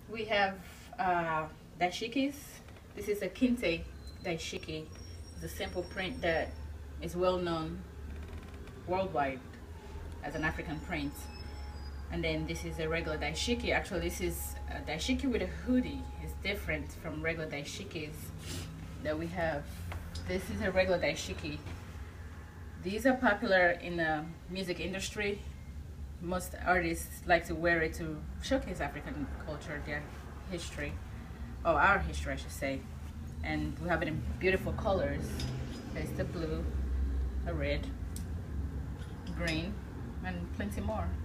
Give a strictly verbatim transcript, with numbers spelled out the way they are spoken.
We have uh, dashikis. This is a kente dashiki. It's a simple print that is well known worldwide as an African print. And then this is a regular dashiki. Actually, this is a dashiki with a hoodie. It's different from regular dashikis that we have. This is a regular dashiki. These are popular in the music industry. Most artists like to wear it to showcase African culture, their history, or our history, I should say. And we have it in beautiful colors. There's the blue, a red, green, and plenty more.